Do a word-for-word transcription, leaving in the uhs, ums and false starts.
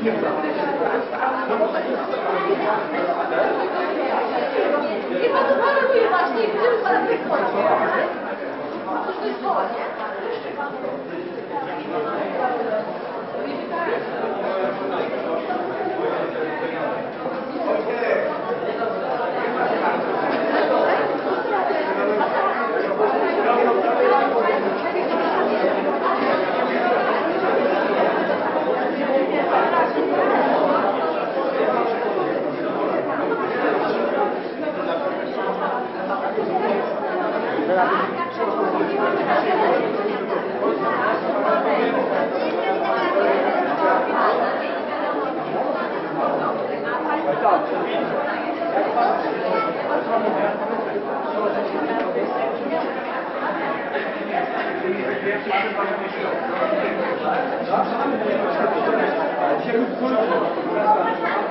I pan to paruje właśnie, i który pan wykonał. To jest szkoła, nie? Thank you.